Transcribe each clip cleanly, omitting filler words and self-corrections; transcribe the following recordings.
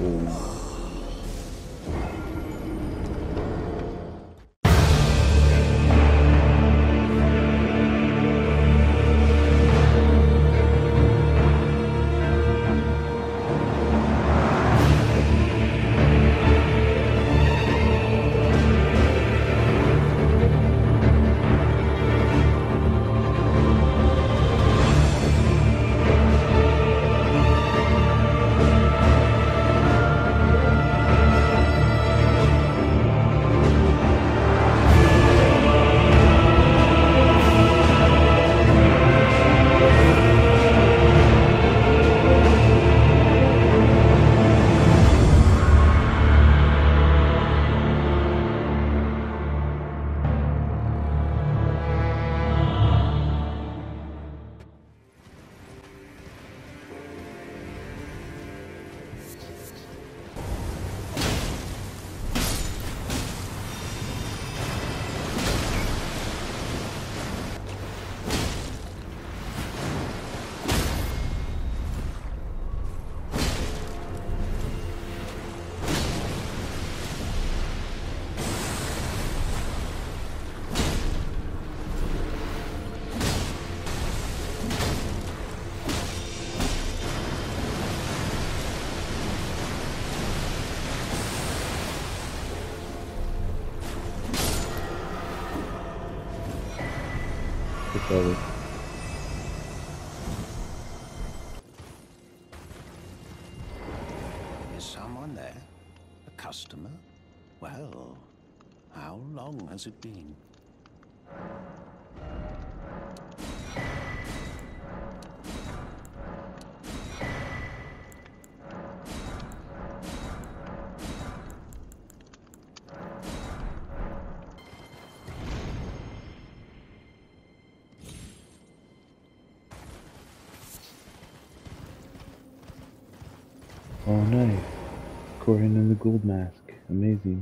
Is someone there? A customer? Well, how long has it been? Oh, nice. Corhyn and the Goldmask. Amazing.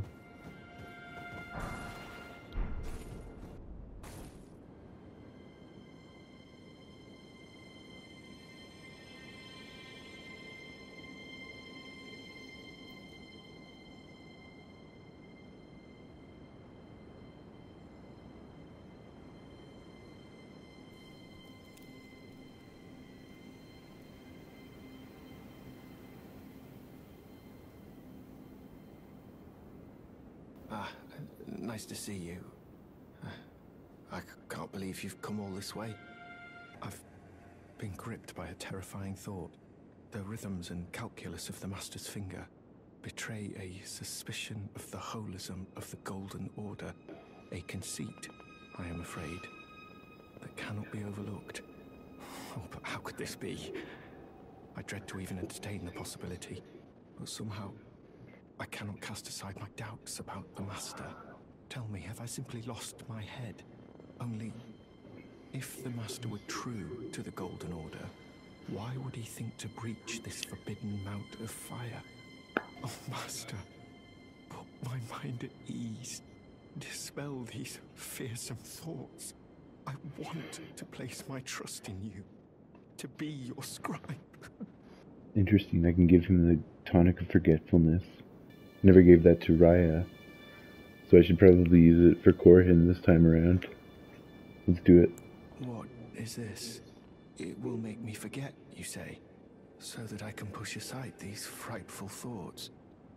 Nice to see you. I can't believe you've come all this way. I've been gripped by a terrifying thought. The rhythms and calculus of the Master's finger betray a suspicion of the holism of the Golden Order, a conceit, I am afraid, that cannot be overlooked. Oh, but how could this be? I dread to even entertain the possibility, but somehow I cannot cast aside my doubts about the Master. Tell me, have I simply lost my head? Only, if the Master were true to the Golden Order, why would he think to breach this forbidden mount of fire? Oh, Master, put my mind at ease. Dispel these fearsome thoughts. I want to place my trust in you, to be your scribe. Interesting, I can give him the tonic of forgetfulness. Never gave that to Raya. So I should probably use it for Corhyn this time around. Let's do it. What is this? It will make me forget, you say, so that I can push aside these frightful thoughts.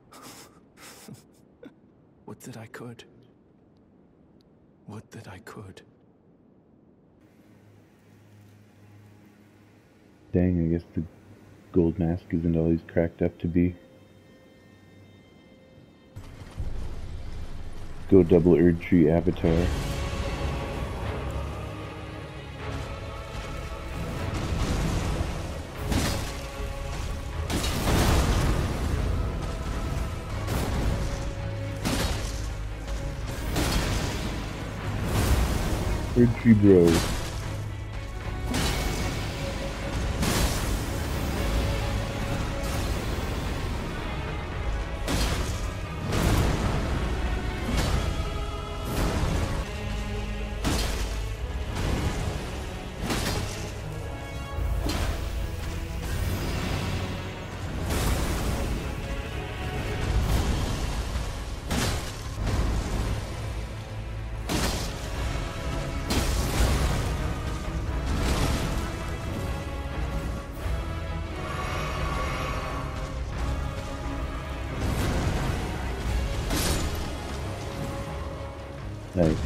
Would that I could. Would that I could. Dang, I guess the Goldmask isn't all he's cracked up to be. Go double Erdtree avatar. Erdtree Bros. Nice.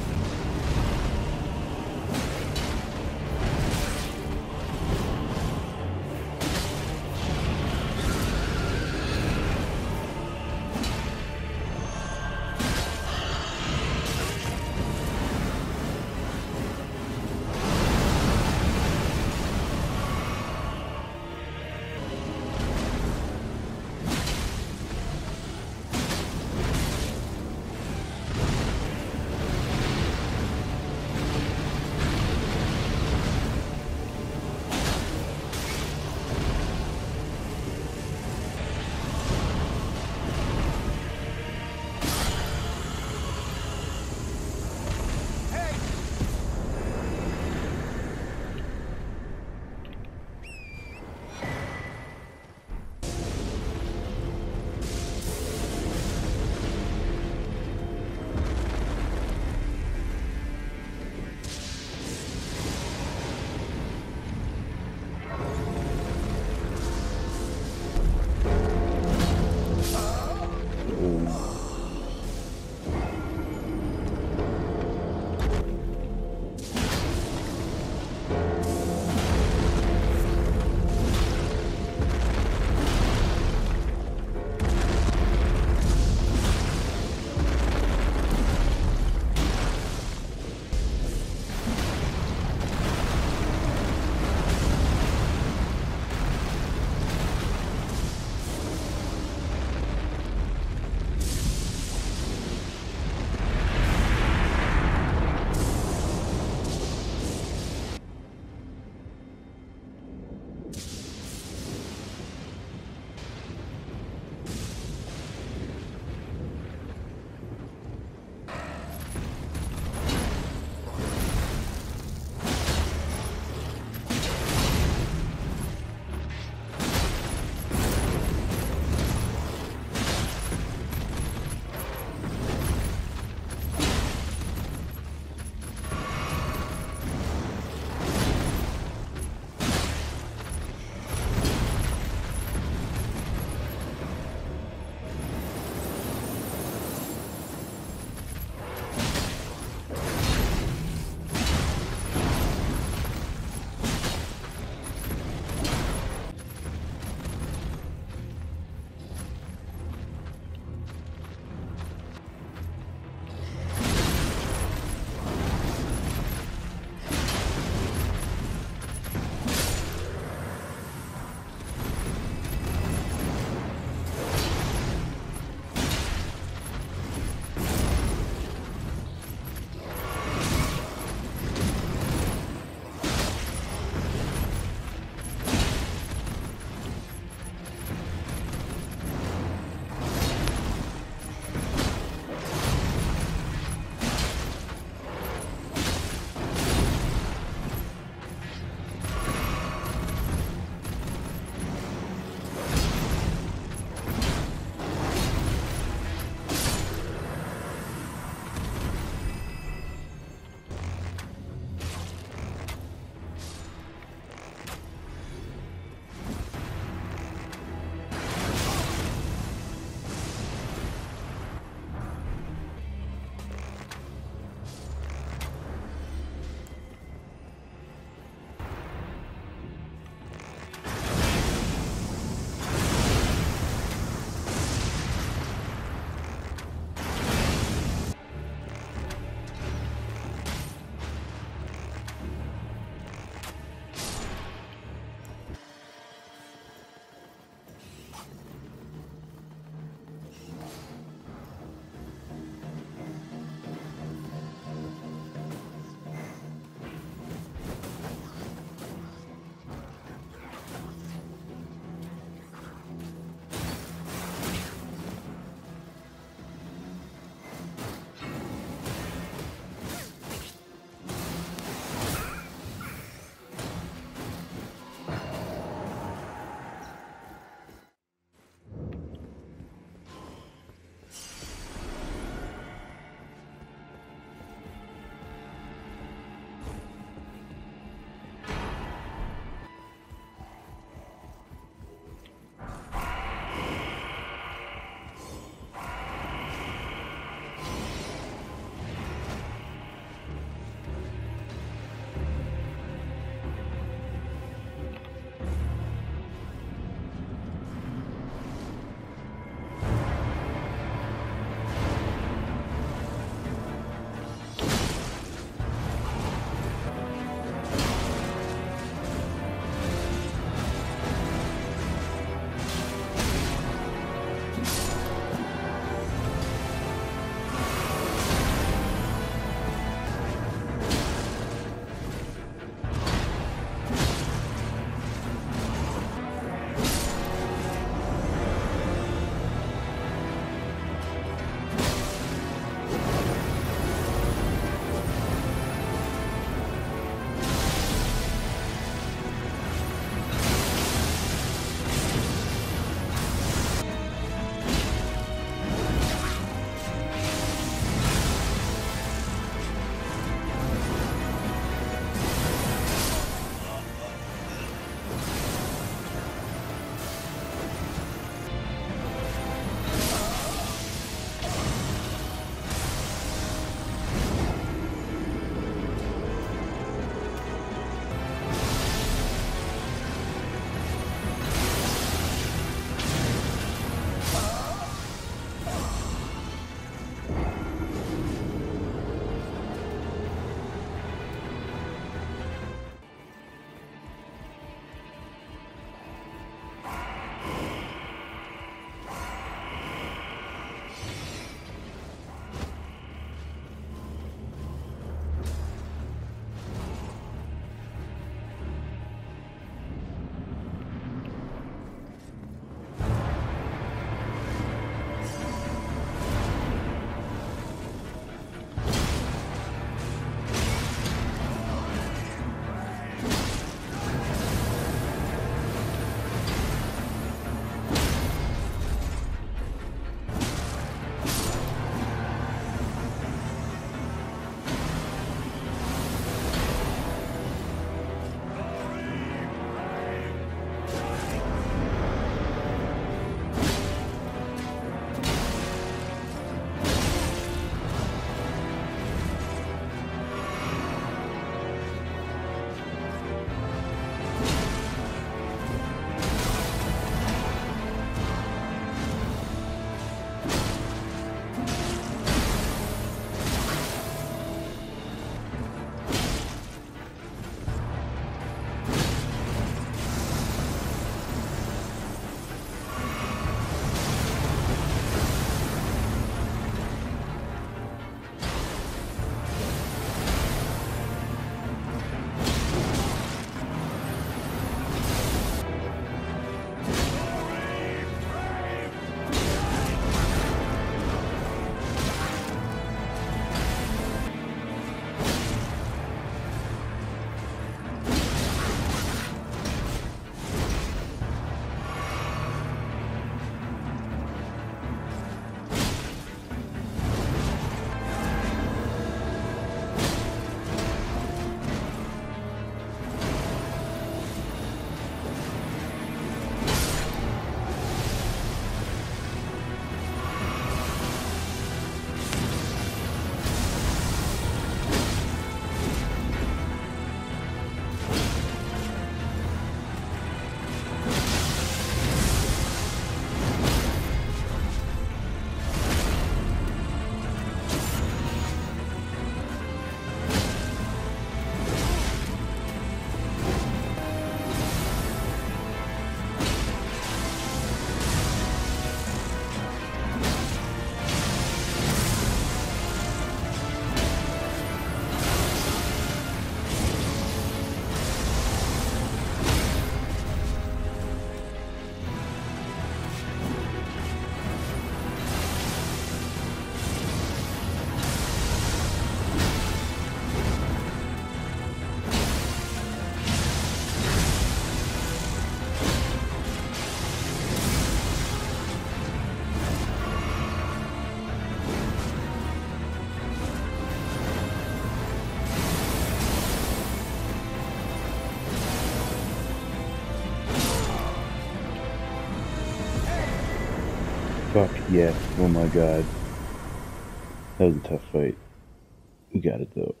Fuck yes. Oh my god. That was a tough fight. We got it though.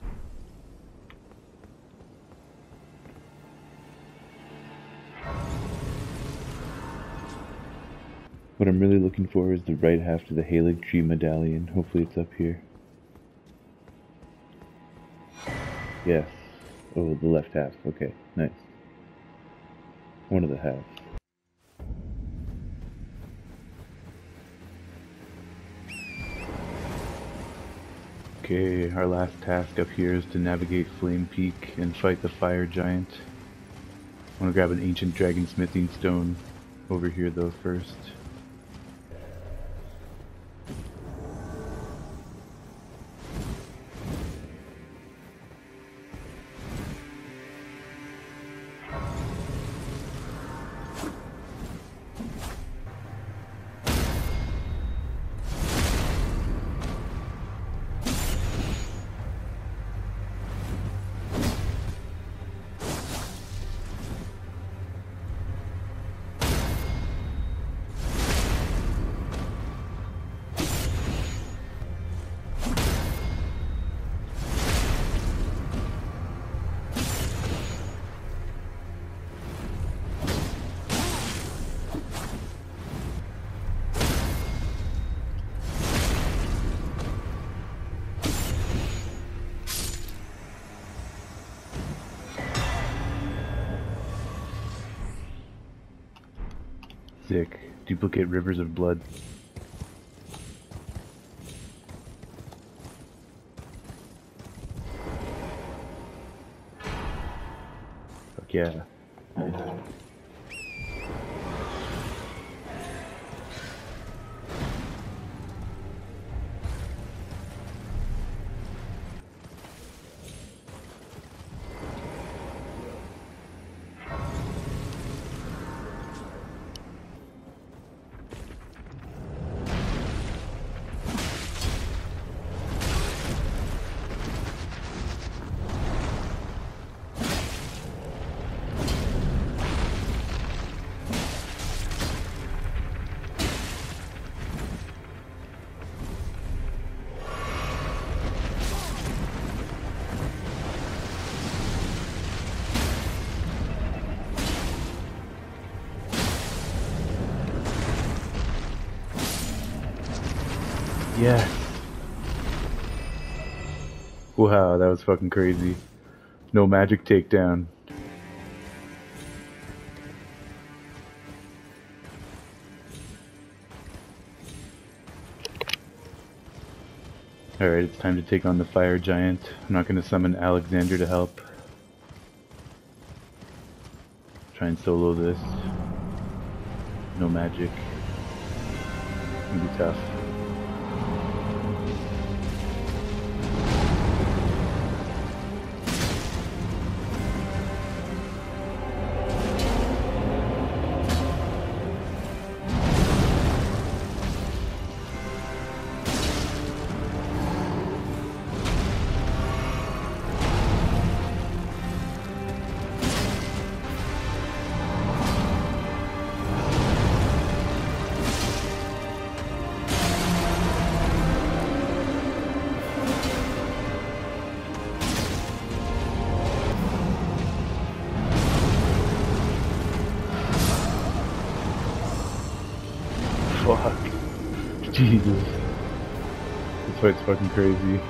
What I'm really looking for is the right half to the Haligtree medallion. Hopefully it's up here. Yes. Oh, the left half. Okay, nice. One of the halves. Okay, our last task up here is to navigate Flame Peak and fight the fire giant. I want to grab an ancient dragon smithing stone over here though first. Sick. Duplicate rivers of blood. Fuck yeah. Yes. Wow, that was fucking crazy. No magic takedown. Alright, it's time to take on the fire giant. I'm not going to summon Alexander to help. Try and solo this. No magic. It's gonna be tough. Fuck. Jesus. This fight's fucking crazy.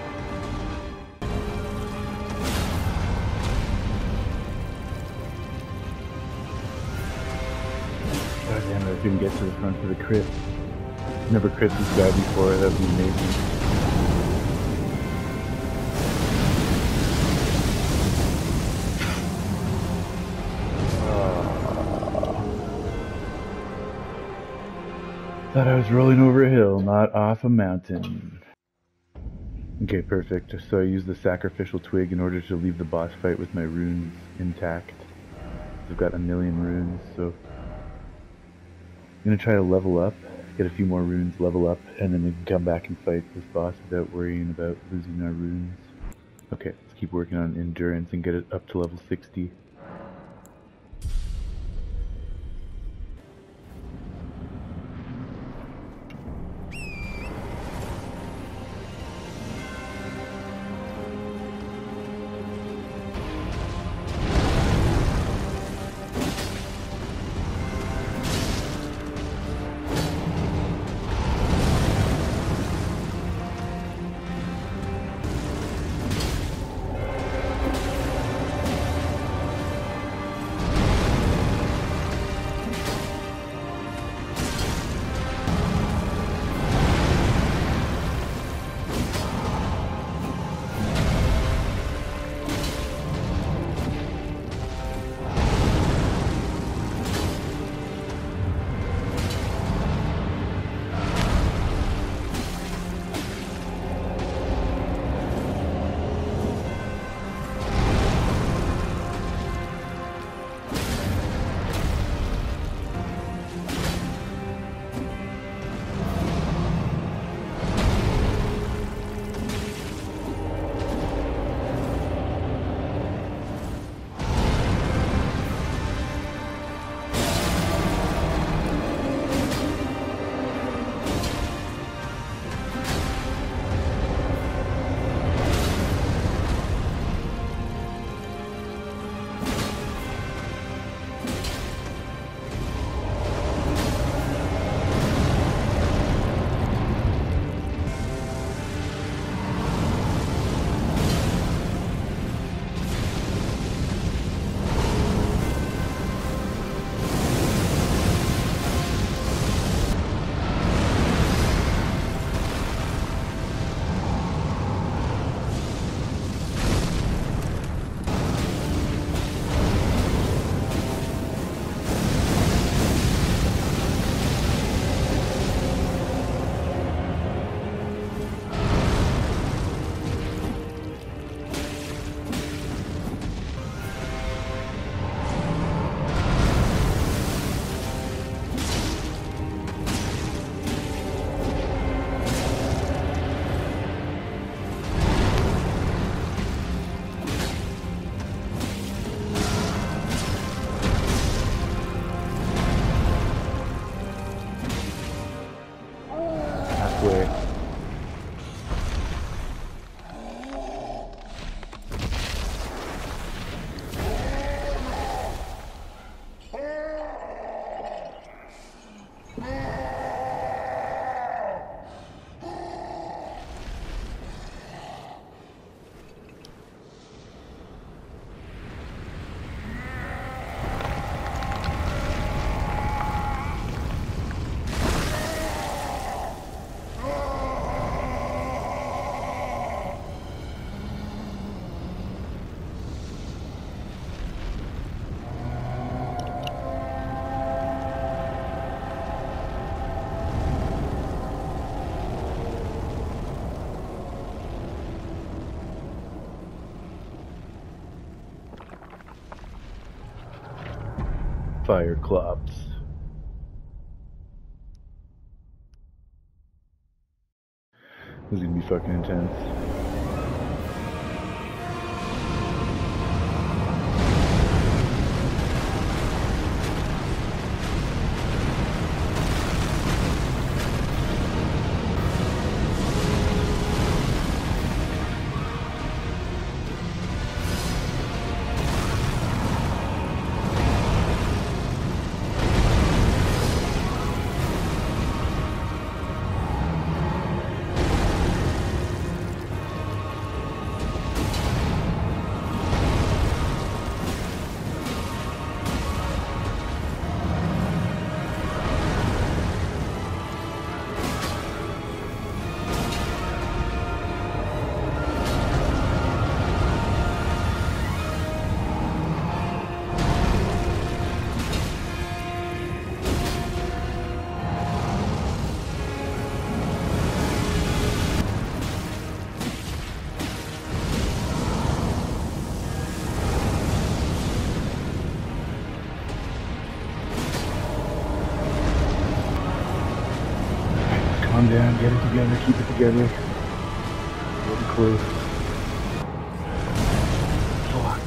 God damn it, I didn't get to the front for the crit. Never crit this guy before, that would be amazing. Thought I was rolling over a hill, not off a mountain. Okay, perfect. So I used the sacrificial twig in order to leave the boss fight with my runes intact. I've got 1,000,000 runes, so I'm gonna try to level up, get a few more runes, level up, and then we can come back and fight this boss without worrying about losing our runes. Okay, let's keep working on endurance and get it up to level 60. way. Cyclops. This is gonna be fucking intense. Calm down, get it together, keep it together. Get close. Fuck.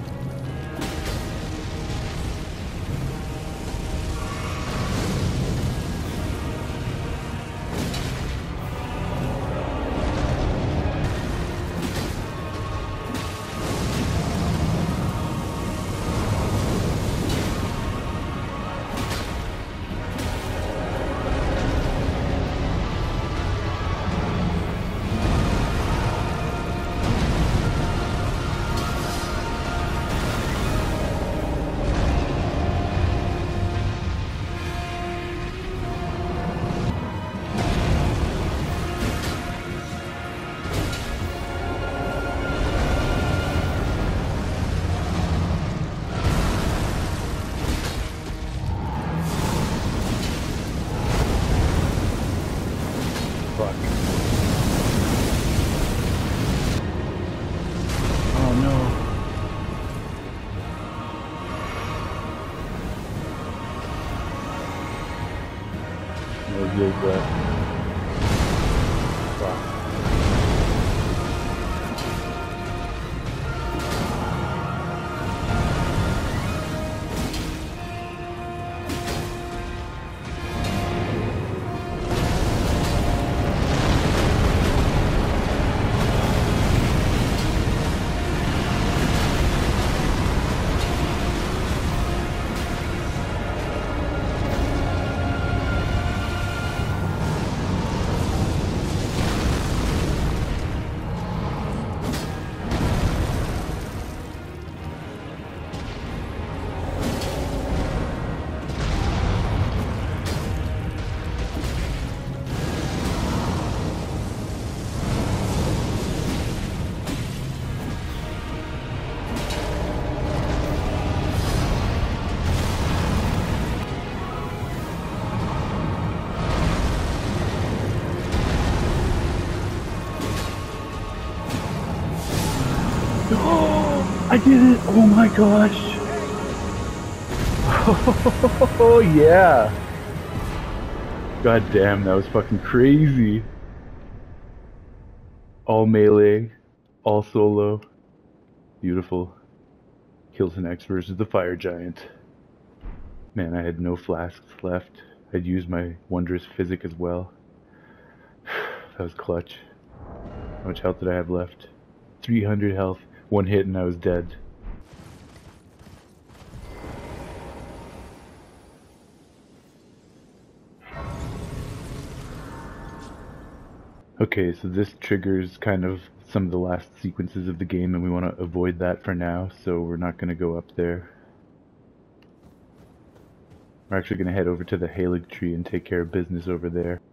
I did it! Oh my gosh! Oh yeah! God damn, that was fucking crazy! All melee, all solo. Beautiful. Kills an X versus the fire giant. Man, I had no flasks left. I'd used my wondrous physic as well. That was clutch. How much health did I have left? 300 health. One hit and I was dead. Okay, so this triggers kind of some of the last sequences of the game, and we want to avoid that for now, so we're not going to go up there. We're actually going to head over to the Haligtree and take care of business over there.